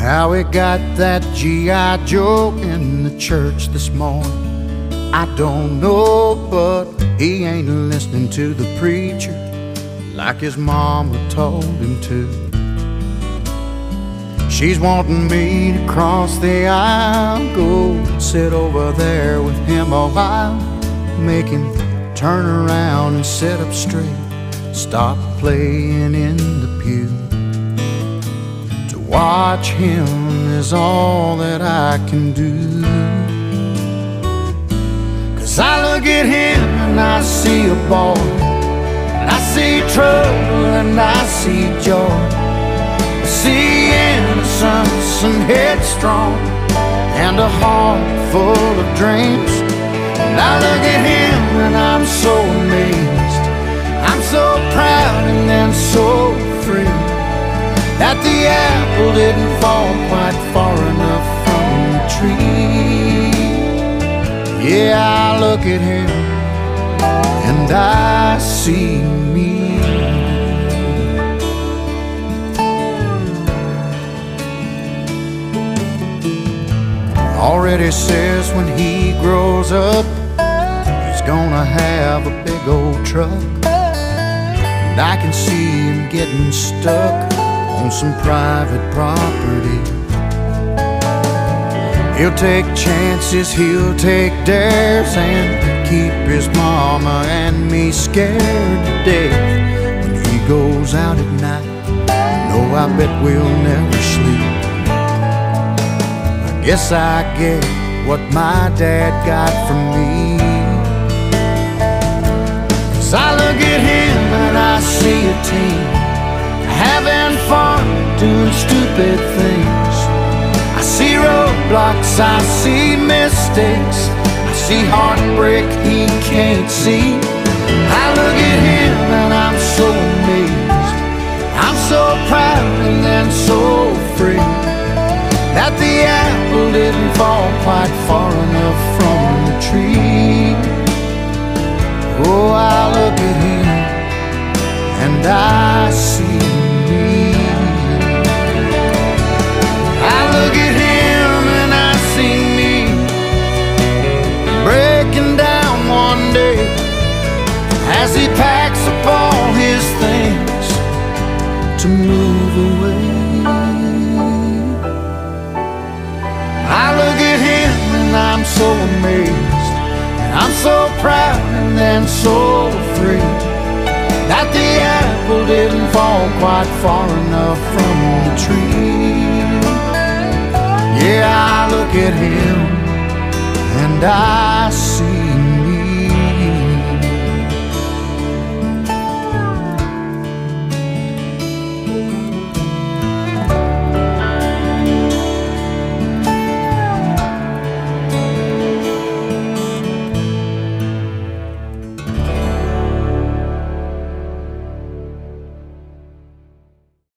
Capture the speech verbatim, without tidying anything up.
How we got that G I Joe in the church this morning, I don't know, but he ain't listening to the preacher like his mama told him to. She's wanting me to cross the aisle, go sit over there with him a while, make him turn around and sit up straight, stop playing in the pew. To watch him is all that I can do. Cause I look at him and I see a boy, and I see trouble and I see joy, I see innocence and headstrong, and a heart full of dreams. And I look at him and I'm so amazed, I'm so proud and then so free, that the apple didn't fall quite far enough from the tree. Yeah, I look at him and I see me. Already says when he grows up, he's gonna have a big old truck, and I can see him getting stuck on some private property. He'll take chances, he'll take dares, and keep his mama and me scared to death. When he goes out at night, no, I bet we'll never sleep. I guess I get what my dad got from me. Cause I look at him and I see a team having fun, doing stupid things. I see roadblocks, I see mistakes, I see heartbreak he can't see. I look at him and I'm so amazed, I'm so proud and then so free, that the apple didn't fall quite far enough from the tree. Oh, I look at him and I see me. I look at him and I see me breaking down one day as he packs up all his things to move away. I look at him and I'm so amazed, and I'm so proud and then so free, that the apple didn't fall quite far enough from the tree. Yeah, I look at him and I see